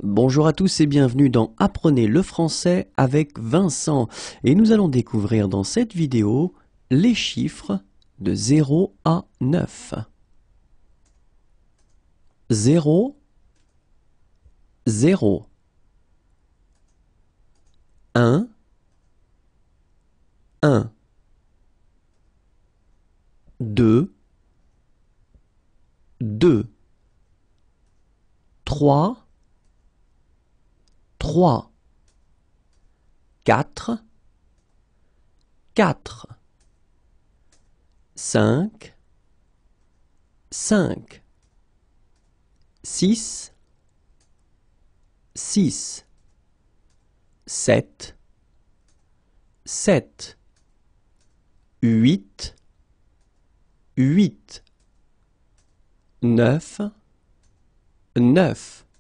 Bonjour à tous et bienvenue dans Apprenez le français avec Vincent. Et nous allons découvrir dans cette vidéo les chiffres de 0 à 9. 0, 0. 1, 1. 2, 2. 3, 3. 4, 4. 5, 5. 6, 6. 7, 7. 8, 8. 9, 9.